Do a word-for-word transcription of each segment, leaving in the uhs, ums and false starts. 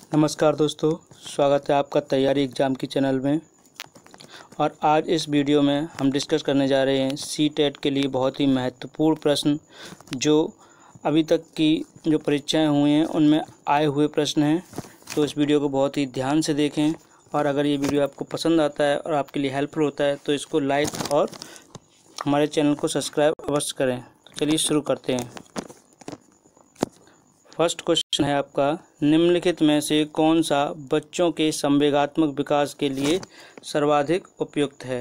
नमस्कार दोस्तों, स्वागत है आपका तैयारी एग्ज़ाम की चैनल में। और आज इस वीडियो में हम डिस्कस करने जा रहे हैं सी टेट के लिए बहुत ही महत्वपूर्ण प्रश्न जो अभी तक की जो परीक्षाएं हुई हैं उनमें आए हुए प्रश्न हैं। तो इस वीडियो को बहुत ही ध्यान से देखें और अगर ये वीडियो आपको पसंद आता है और आपके लिए हेल्पफुल होता है तो इसको लाइक और हमारे चैनल को सब्सक्राइब अवश्य करें। तो चलिए शुरू करते हैं। फर्स्ट क्वेश्चन है आपका, निम्नलिखित में से कौन सा बच्चों के संवेगात्मक विकास के लिए सर्वाधिक उपयुक्त है।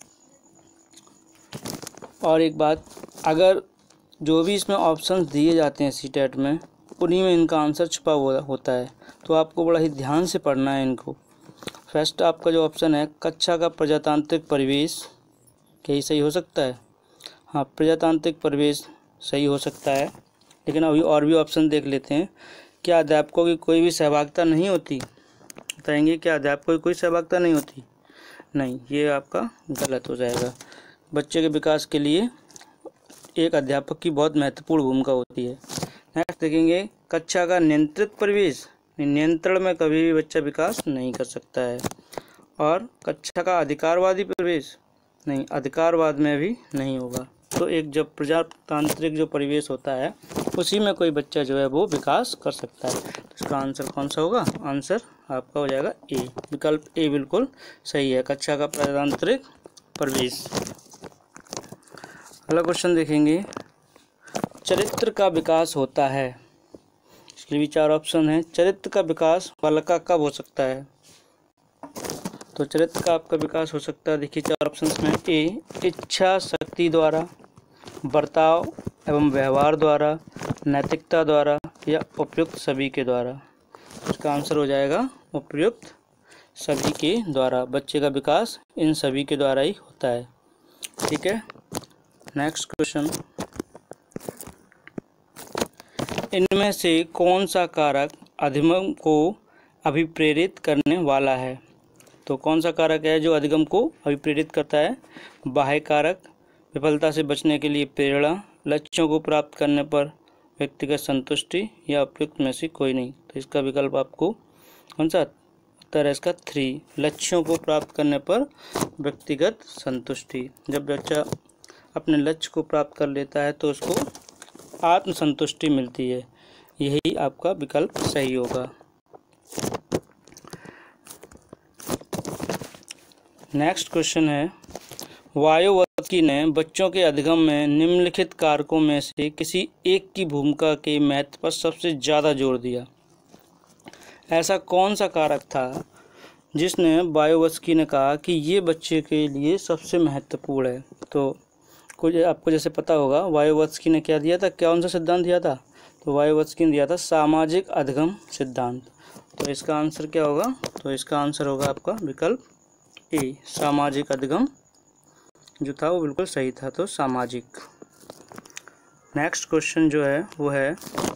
और एक बात, अगर जो भी इसमें ऑप्शंस दिए जाते हैं सी टेट में उन्हीं में इनका आंसर छुपा हुआ होता है, तो आपको बड़ा ही ध्यान से पढ़ना है इनको। फर्स्ट आपका जो ऑप्शन है, कक्षा का प्रजातांत्रिक परिवेश, क्या ये सही हो सकता है? हाँ, प्रजातांत्रिक परिवेश सही हो सकता है। लेकिन अभी और भी ऑप्शन देख लेते हैं। क्या अध्यापकों की कोई भी सहभागिता नहीं होती? बताएंगे, क्या अध्यापकों की कोई सहभागिता नहीं होती? नहीं, ये आपका गलत हो जाएगा। बच्चे के विकास के लिए एक अध्यापक की बहुत महत्वपूर्ण भूमिका होती है। नेक्स्ट देखेंगे, कक्षा का नियंत्रित परिवेश, नियंत्रण में कभी भी बच्चा विकास नहीं कर सकता है। और कक्षा का अधिकारवादी परिवेश, नहीं, अधिकारवाद में भी नहीं होगा। तो एक जब प्रजातांत्रिक जो परिवेश होता है उसी में कोई बच्चा जो है वो विकास कर सकता है। तो इसका आंसर कौन सा होगा? आंसर आपका हो जाएगा ए, विकल्प ए बिल्कुल सही है, कक्षा का प्रजातांत्रिक परिवेश। अगला क्वेश्चन देखेंगे, चरित्र का विकास होता है, इसलिए भी चार ऑप्शन है। चरित्र का विकास बालक का कब हो सकता है? तो चरित्र का आपका विकास हो सकता है, देखिए चार ऑप्शंस में। ए, इच्छा शक्ति द्वारा, बर्ताव एवं व्यवहार द्वारा, नैतिकता द्वारा या उपयुक्त सभी के द्वारा। इसका आंसर हो जाएगा उपयुक्त सभी के द्वारा। बच्चे का विकास इन सभी के द्वारा ही होता है। ठीक है, नेक्स्ट क्वेश्चन, इनमें से कौन सा कारक अधिगम को अभिप्रेरित करने वाला है? तो कौन सा कारक है जो अधिगम को अभिप्रेरित करता है? बाह्य कारक, विफलता से बचने के लिए प्रेरणा, लक्ष्यों को प्राप्त करने पर व्यक्तिगत संतुष्टि या उपयुक्त में से कोई नहीं। तो इसका विकल्प आपको कौन सा उत्तर है? इसका थ्री, लक्ष्यों को प्राप्त करने पर व्यक्तिगत संतुष्टि। जब बच्चा अपने लक्ष्य को प्राप्त कर लेता है तो उसको आत्मसंतुष्टि मिलती है। यही आपका विकल्प सही होगा। नेक्स्ट क्वेश्चन है, वायोवस्की ने बच्चों के अधिगम में निम्नलिखित कारकों में से किसी एक की भूमिका के महत्व पर सबसे ज़्यादा जोर दिया। ऐसा कौन सा कारक था जिसने वायोवस्की ने कहा कि ये बच्चे के लिए सबसे महत्वपूर्ण है? तो कुछ आपको जैसे पता होगा, वायोवस्की ने क्या दिया था, कौन सा सिद्धांत दिया था? तो वायोवस्की ने दिया था सामाजिक अधिगम सिद्धांत। तो इसका आंसर क्या होगा? तो इसका आंसर होगा आपका विकल्प ए, सामाजिक अधिगम जो था वो बिल्कुल सही था, तो सामाजिक। नेक्स्ट क्वेश्चन जो है वो है,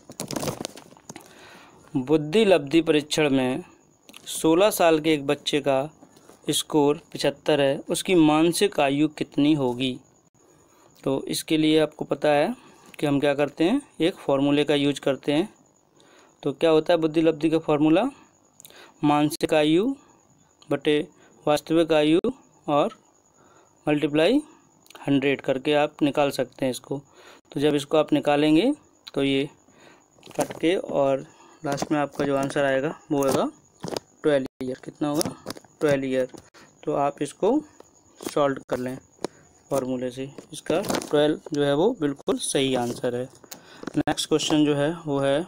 बुद्धि लब्धि परीक्षण में सोलह साल के एक बच्चे का स्कोर पचहत्तर है, उसकी मानसिक आयु कितनी होगी? तो इसके लिए आपको पता है कि हम क्या करते हैं, एक फॉर्मूले का यूज करते हैं। तो क्या होता है बुद्धि लब्धि का फॉर्मूला? मानसिक आयु बटे वास्तविक आयु और मल्टीप्लाई हंड्रेड करके आप निकाल सकते हैं इसको। तो जब इसको आप निकालेंगे तो ये कट के और लास्ट में आपका जो आंसर आएगा वो होगा ट्वेल्व ईयर। कितना होगा? Twelve year. तो आप इसको सॉल्व कर लें फॉर्मूले से, इसका ट्वेल्व जो है वो बिल्कुल सही आंसर है। नेक्स्ट क्वेश्चन जो है वो है,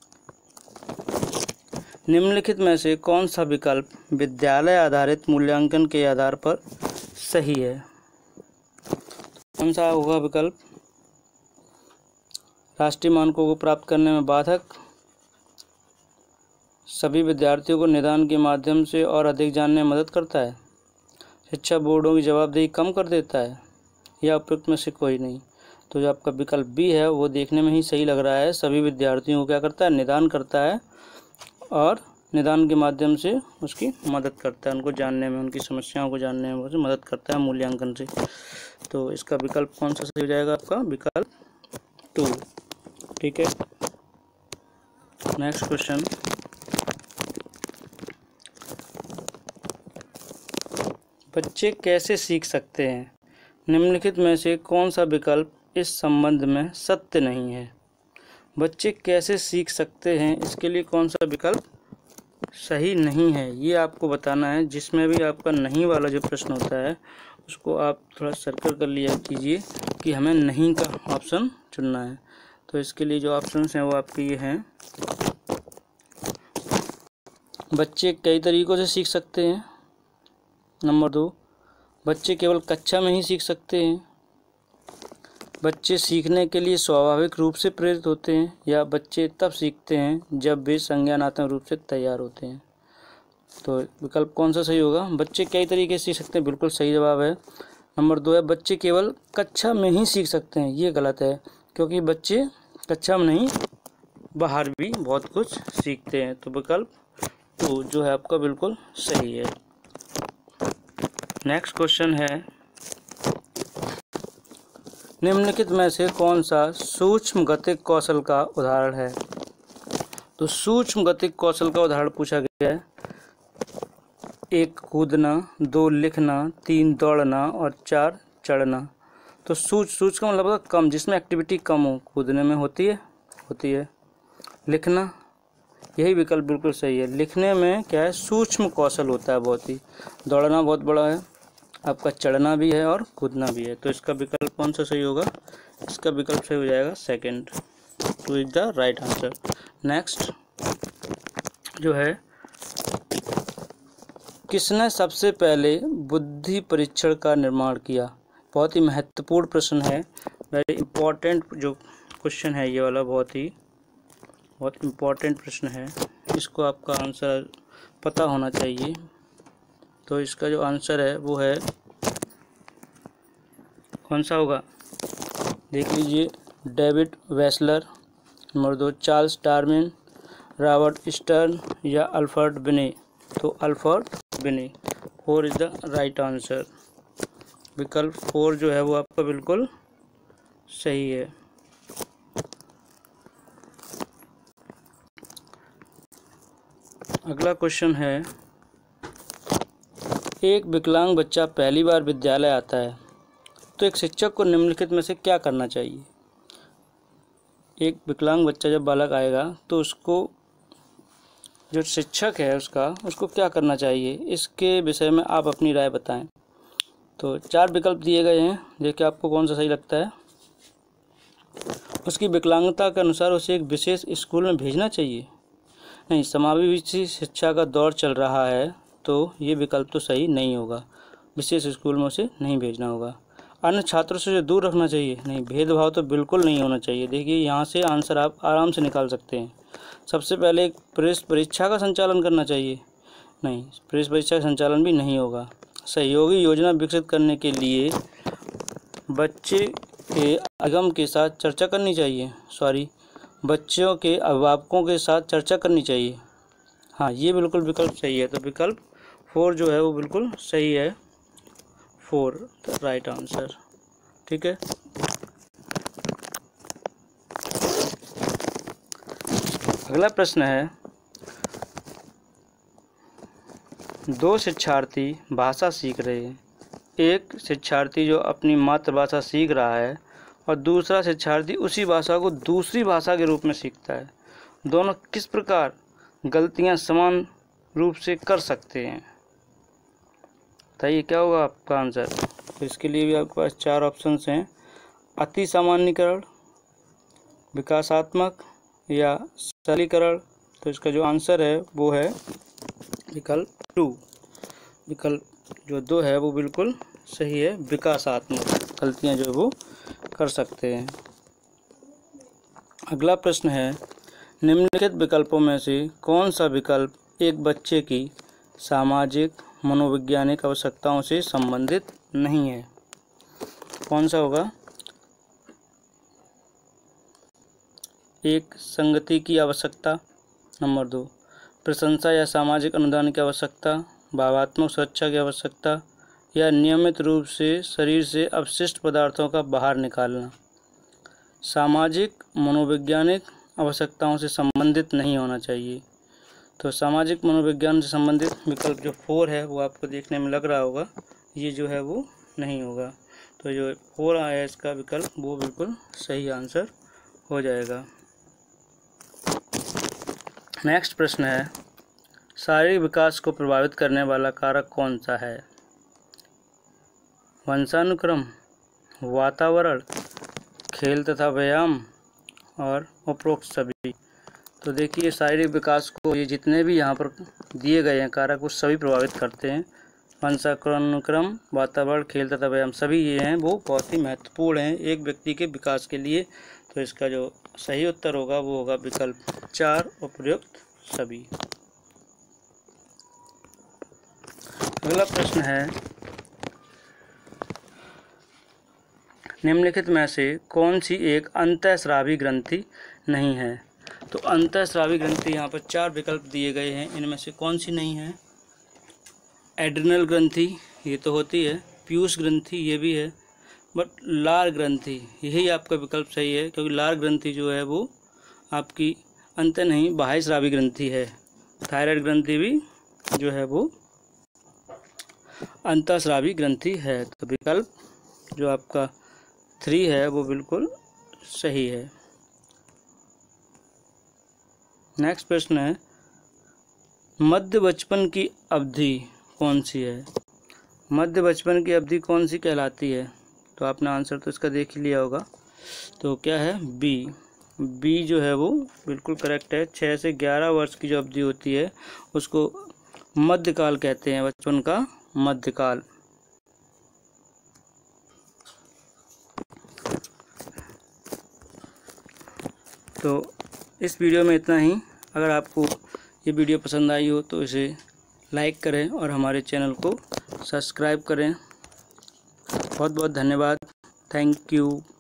निम्नलिखित में से कौन सा विकल्प विद्यालय आधारित मूल्यांकन के आधार पर सही है? कौन सा होगा विकल्प? राष्ट्रीय मानकों को प्राप्त करने में बाधक, सभी विद्यार्थियों को निदान के माध्यम से और अधिक जानने में मदद करता है, शिक्षा बोर्डों की जवाबदेही कम कर देता है या उपयुक्त में से कोई नहीं। तो जो आपका विकल्प बी है वो देखने में ही सही लग रहा है। सभी विद्यार्थियों को क्या करता है? निदान करता है और निदान के माध्यम से उसकी मदद करता है, उनको जानने में, उनकी समस्याओं को जानने में मदद करता है मूल्यांकन से। तो इसका विकल्प कौन सा सही हो जाएगा? आपका विकल्प टू। ठीक है, नेक्स्ट क्वेश्चन, बच्चे कैसे सीख सकते हैं? निम्नलिखित में से कौन सा विकल्प इस संबंध में सत्य नहीं है? बच्चे कैसे सीख सकते हैं, इसके लिए कौन सा विकल्प सही नहीं है, ये आपको बताना है। जिसमें भी आपका नहीं वाला जो प्रश्न होता है उसको आप थोड़ा सर्कल कर लिया कीजिए कि हमें नहीं का ऑप्शन चुनना है। तो इसके लिए जो ऑप्शंस हैं वो आपके ये हैं। बच्चे कई तरीक़ों से सीख सकते हैं। नंबर दो, बच्चे केवल कक्षा में ही सीख सकते हैं। बच्चे सीखने के लिए स्वाभाविक रूप से प्रेरित होते हैं, या बच्चे तब सीखते हैं जब वे संज्ञानात्मक रूप से तैयार होते हैं। तो विकल्प कौन सा सही होगा? बच्चे कई तरीके से सीख सकते हैं, बिल्कुल सही जवाब है। नंबर दो है बच्चे केवल कक्षा में ही सीख सकते हैं, ये गलत है, क्योंकि बच्चे कक्षा में नहीं बाहर भी बहुत कुछ सीखते हैं। तो विकल्प तो जो है आपका बिल्कुल सही है। नेक्स्ट क्वेश्चन है, निम्नलिखित में से कौन सा सूक्ष्म गतिक कौशल का उदाहरण है? तो सूक्ष्म गतिक कौशल का उदाहरण पूछा गया है। एक कूदना, दो लिखना, तीन दौड़ना और चार चढ़ना। तो सूच सूच का मतलब कम, जिसमें एक्टिविटी कम हो। कूदने में होती है होती है लिखना, यही विकल्प बिल्कुल सही है। लिखने में क्या है, सूक्ष्म कौशल होता है बहुत ही। दौड़ना बहुत बड़ा है, आपका चढ़ना भी है और कूदना भी है। तो इसका विकल्प कौन सा सही होगा? इसका विकल्प सही हो जाएगा second, two is the right answer. Next जो है, किसने सबसे पहले बुद्धि परीक्षण का निर्माण किया? बहुत ही महत्वपूर्ण प्रश्न है, वेरी इम्पोर्टेंट जो क्वेश्चन है ये वाला, बहुत ही बहुत इम्पोर्टेंट प्रश्न है। इसको आपका आंसर पता होना चाहिए। तो इसका जो आंसर है वो है, कौन सा होगा देख लीजिए, डेविड वेसलर। नंबर दो, चार्ल्स डार्विन, रॉबर्ट स्टर्न या अल्फ्रेड बिने। तो Alfred Binet, four is the right answer. विकल्प फोर जो है वो आपका बिल्कुल सही है। अगला क्वेश्चन है, एक विकलांग बच्चा पहली बार विद्यालय आता है तो एक शिक्षक को निम्नलिखित में से क्या करना चाहिए? एक विकलांग बच्चा जब बालक आएगा तो उसको जो शिक्षक है उसका उसको क्या करना चाहिए, इसके विषय में आप अपनी राय बताएं। तो चार विकल्प दिए गए हैं, देखिए आपको कौन सा सही लगता है। उसकी विकलांगता के अनुसार उसे एक विशेष स्कूल में भेजना चाहिए। नहीं, समावेशी शिक्षा का दौर चल रहा है तो ये विकल्प तो सही नहीं होगा। विशेष स्कूल में उसे नहीं भेजना होगा। अन्य छात्रों से दूर रखना चाहिए। नहीं, भेदभाव तो बिल्कुल नहीं होना चाहिए। देखिए यहाँ से आंसर आप आराम से निकाल सकते हैं। सबसे पहले एक प्रेस परीक्षा का संचालन करना चाहिए। नहीं, प्रेस परीक्षा का संचालन भी नहीं होगा। सहयोगी योजना विकसित करने के लिए बच्चे के अगम के साथ चर्चा करनी चाहिए। सॉरी बच्चों के अभिभावकों के साथ चर्चा करनी चाहिए। हाँ, ये बिल्कुल विकल्प सही है। तो विकल्प फोर जो है वो बिल्कुल सही है, फोर द राइट आंसर। ठीक है, अगला प्रश्न है, दो शिक्षार्थी भाषा सीख रहे हैं। एक शिक्षार्थी जो अपनी मातृभाषा सीख रहा है और दूसरा शिक्षार्थी उसी भाषा को दूसरी भाषा के रूप में सीखता है। दोनों किस प्रकार गलतियां समान रूप से कर सकते हैं? बताइए क्या होगा आपका आंसर। तो इसके लिए भी आपके पास चार ऑप्शंस हैं, अति सामान्यीकरण, विकासात्मक या सरलीकरण। तो इसका जो आंसर है वो है विकल्प टू। विकल्प जो दो है वो बिल्कुल सही है, विकासात्मक गलतियां जो है वो कर सकते हैं। अगला प्रश्न है, निम्नलिखित विकल्पों में से कौन सा विकल्प एक बच्चे की सामाजिक मनोवैज्ञानिक आवश्यकताओं से संबंधित नहीं है? कौन सा होगा? एक, संगति की आवश्यकता। नंबर दो, प्रशंसा या सामाजिक अनुदान की आवश्यकता, भावात्मक सुरक्षा की आवश्यकता या नियमित रूप से शरीर से अपशिष्ट पदार्थों का बाहर निकालना। सामाजिक मनोवैज्ञानिक आवश्यकताओं से संबंधित नहीं होना चाहिए। तो सामाजिक मनोविज्ञान से संबंधित विकल्प जो फोर है वो आपको देखने में लग रहा होगा, ये जो है वो नहीं होगा। तो जो फोर आया इसका विकल्प वो बिल्कुल सही आंसर हो जाएगा। नेक्स्ट प्रश्न है, शारीरिक विकास को प्रभावित करने वाला कारक कौन सा है? वंशानुक्रम, वातावरण, खेल तथा व्यायाम और उपरोक्त सभी। तो देखिए शारीरिक विकास को ये जितने भी यहाँ पर दिए गए हैं कारक वो सभी प्रभावित करते हैं। वंशानुक्रम, वातावरण, खेल तथा व्यायाम सभी ये हैं वो बहुत ही महत्वपूर्ण हैं एक व्यक्ति के विकास के लिए। तो इसका जो सही उत्तर होगा वो होगा विकल्प चार, उपयुक्त सभी। अगला प्रश्न है, निम्नलिखित में से कौन सी एक अंतःस्रावी ग्रंथि नहीं है? तो अंतःस्रावी ग्रंथि यहाँ पर चार विकल्प दिए गए हैं, इनमें से कौन सी नहीं है? एड्रिनल ग्रंथि ये तो होती है, पीयूष ग्रंथि ये भी है, बट लार ग्रंथि यही आपका विकल्प सही है, क्योंकि लार ग्रंथि जो है वो आपकी अंत नहीं बाह्य स्रावी ग्रंथि है। थायराइड ग्रंथि भी जो है वो अंतःस्रावी ग्रंथि है। तो विकल्प जो आपका थ्री है वो बिल्कुल सही है। नेक्स्ट प्रश्न है, मध्य बचपन की अवधि कौन सी है? मध्य बचपन की अवधि कौन सी कहलाती है? तो आपने आंसर तो इसका देख ही लिया होगा। तो क्या है? बी। बी जो है वो बिल्कुल करेक्ट है। छः से ग्यारह वर्ष की जो अवधि होती है उसको मध्यकाल कहते हैं, बचपन का मध्यकाल। तो इस वीडियो में इतना ही। अगर आपको ये वीडियो पसंद आई हो तो इसे लाइक करें और हमारे चैनल को सब्सक्राइब करें। बहुत बहुत धन्यवाद। Thank you.